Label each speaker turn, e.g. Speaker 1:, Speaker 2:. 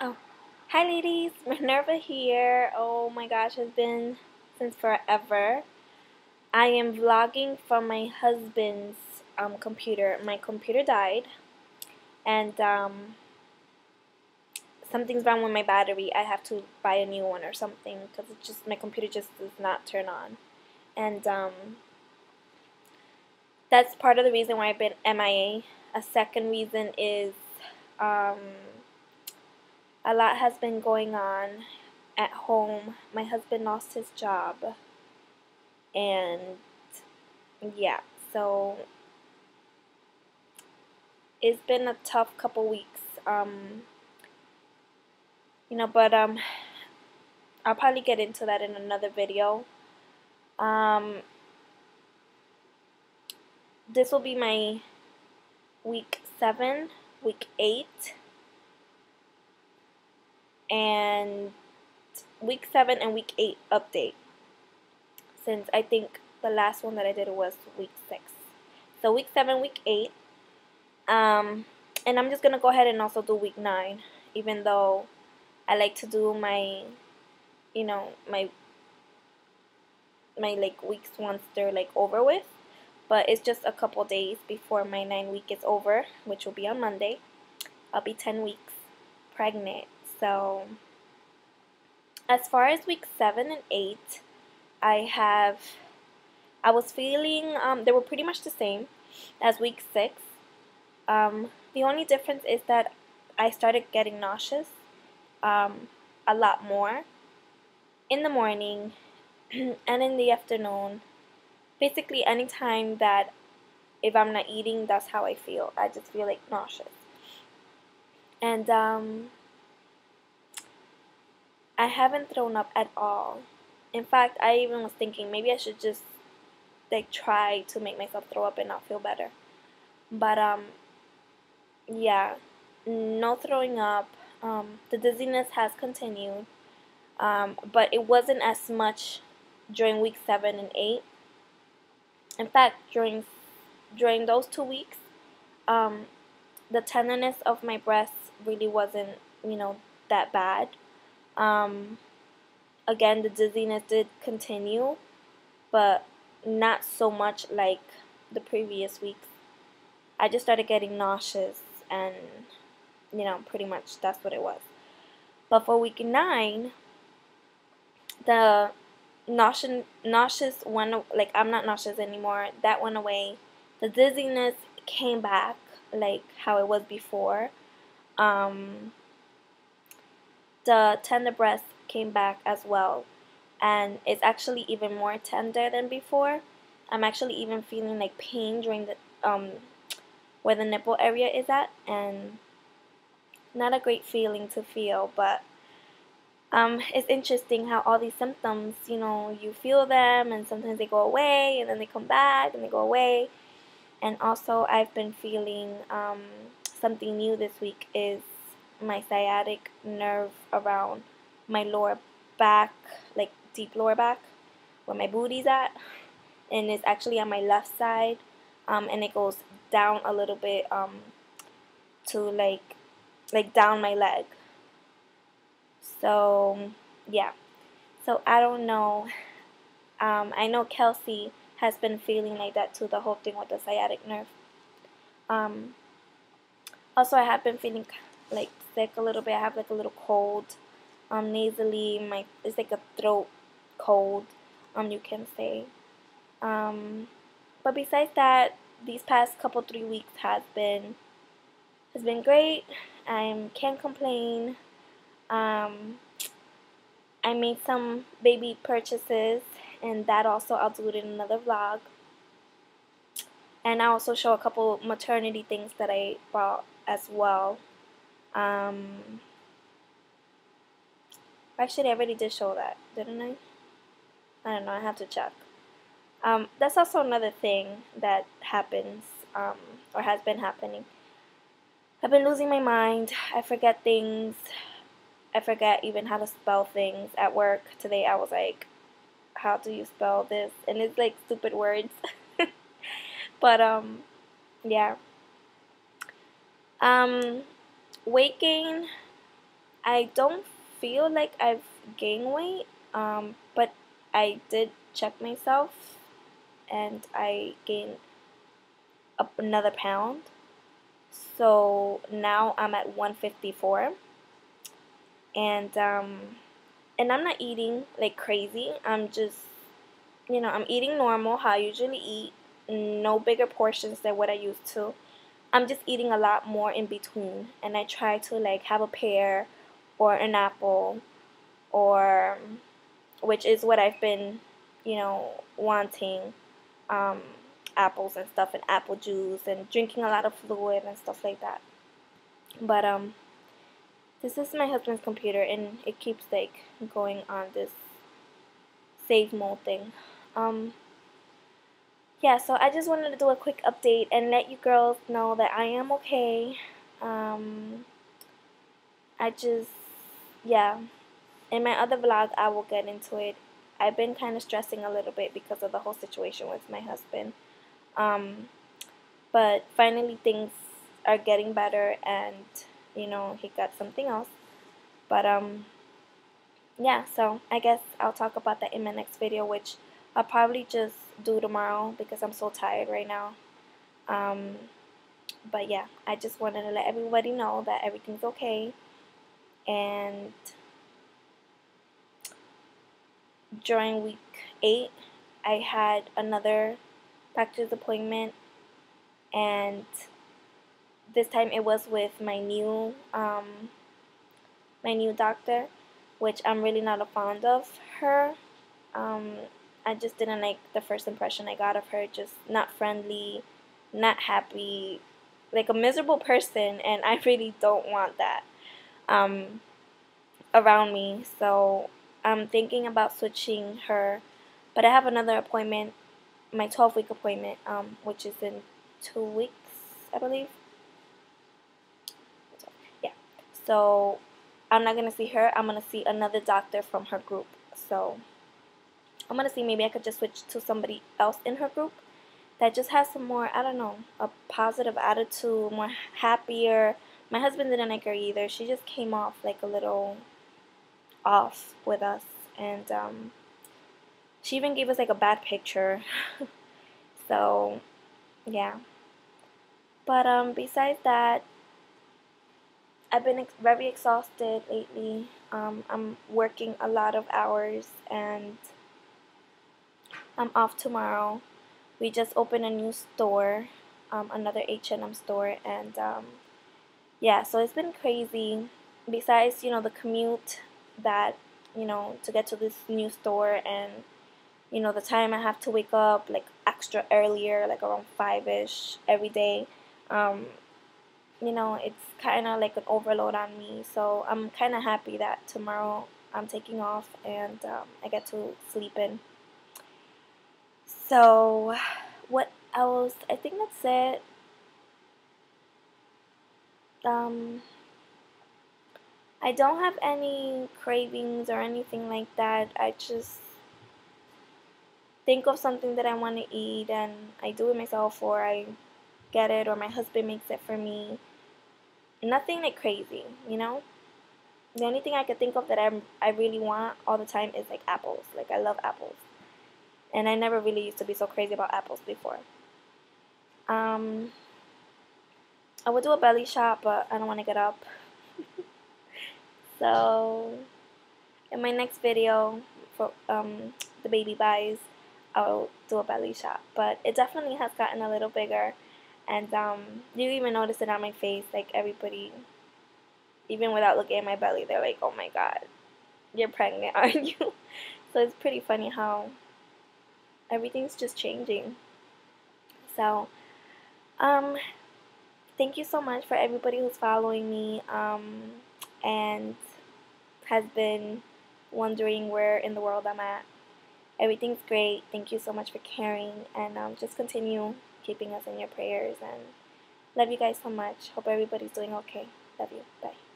Speaker 1: Oh, hi ladies, Minerva here. Oh my gosh, it's been since forever. I am vlogging from my husband's computer. My computer died, and something's wrong with my battery. I have to buy a new one or something because it just my computer just does not turn on, and that's part of the reason why I've been MIA. A second reason is um, a lot has been going on at home. My husband lost his job, and yeah, so it's been a tough couple weeks. But I'll probably get into that in another video. This will be my week 7, week 8, and week 7 and week 8 update, since I think the last one that I did was week 6. So week 7, week 8, and I'm just gonna go ahead and also do week 9, even though I like to do my my like weeks once they're like over with, but it's just a couple days before my 9-week is over, which will be on Monday. I'll be 10 weeks pregnant. So as far as week 7 and 8, I was feeling they were pretty much the same as week 6. The only difference is that I started getting nauseous a lot more in the morning and in the afternoon. Basically anytime that if I'm not eating, that's how I feel. I just feel like nauseous. And I haven't thrown up at all. In fact, I even was thinking maybe I should just like try to make myself throw up and not feel better. But yeah, no throwing up. The dizziness has continued, but it wasn't as much during week 7 and 8. In fact, during those 2 weeks, the tenderness of my breasts really wasn't, that bad. Again, the dizziness did continue, but not so much like the previous weeks. I just started getting nauseous, and pretty much that's what it was. But for week 9, the nauseous went, like I'm not nauseous anymore. That went away. The dizziness came back like how it was before. The tender breast came back as well, and it's actually even more tender than before. I'm actually even feeling like pain during the where the nipple area is at, and not a great feeling to feel, but it's interesting how all these symptoms, you feel them and sometimes they go away and then they come back and they go away. And also I've been feeling something new this week is my sciatic nerve around my lower back, like deep lower back, where my booty's at, and it's actually on my left side, and it goes down a little bit to like down my leg. So yeah, so I don't know. I know Kelsey has been feeling like that too, the whole thing with the sciatic nerve. Also, I have been feeling like sick a little bit. I have like a little cold, nasally. It's like a throat cold, you can say. But besides that, these past couple 3 weeks has been great. I can't complain. I made some baby purchases, and that also I'll do it in another vlog. And I also show a couple maternity things that I bought as well. Actually, I already did show that, didn't I? I don't know, I have to check. That's also another thing that happens, or has been happening. I've been losing my mind. I forget things. I forget even how to spell things at work. Today I was like, how do you spell this? And it's like stupid words. But yeah. Weight gain I don't feel like I've gained weight, but I did check myself and I gained up another pound. So now I'm at 154, and I'm not eating like crazy. I'm just, I'm eating normal how I usually eat, no bigger portions than what I used to. I'm just eating a lot more in between, and I try to like have a pear or an apple, or which is what I've been, wanting, um, apples and stuff, and apple juice, and drinking a lot of fluid and stuff like that. But this is my husband's computer, and it keeps like going on this save mode thing. Um, yeah, so I just wanted to do a quick update and let you girls know that I am okay. Um, I just, yeah. In my other vlog, I will get into it. I've been kind of stressing a little bit because of the whole situation with my husband. But finally things are getting better, and, he got something else. But, yeah, so I guess I'll talk about that in my next video, which I'll probably just do tomorrow because I'm so tired right now. But yeah, I just wanted to let everybody know that everything's okay. And during week 8, I had another doctor's appointment, and this time it was with my new doctor, which I'm really not a fond of her. I just didn't like the first impression I got of her. Just not friendly, not happy, like a miserable person, and I really don't want that around me. So I'm thinking about switching her, but I have another appointment, my 12-week appointment, which is in 2 weeks, I believe. Yeah. So I'm not gonna see her. I'm gonna see another doctor from her group. So I'm gonna see, maybe I could just switch to somebody else in her group that just has some more, I don't know, a positive attitude, more happier. My husband didn't like her either. She just came off like a little off with us, and she even gave us like a bad picture. So yeah. But besides that, I've been very exhausted lately. I'm working a lot of hours, and I'm off tomorrow. We just opened a new store, another H&M store, and yeah, so it's been crazy. Besides, the commute that, to get to this new store, and, the time I have to wake up like extra earlier, like around 5-ish every day. It's kind of like an overload on me. So I'm kind of happy that tomorrow I'm taking off, and I get to sleep in. So what else? I think that's it. I don't have any cravings or anything like that. I just think of something that I want to eat, and I do it myself, or I get it, or my husband makes it for me. Nothing like crazy, The only thing I could think of that I really want all the time is like apples. Like, I love apples. And I never really used to be so crazy about apples before. I would do a belly shot, but I don't want to get up. So in my next video for the baby buys, I'll do a belly shot. But it definitely has gotten a little bigger, and you even notice it on my face. Like, everybody, even without looking at my belly, they're like, "Oh my God, you're pregnant, aren't you?" So it's pretty funny how everything's just changing. So thank you so much for everybody who's following me, and has been wondering where in the world I'm at. Everything's great. Thank you so much for caring, and just continue keeping us in your prayers, and love you guys so much. Hope everybody's doing okay. Love you. Bye.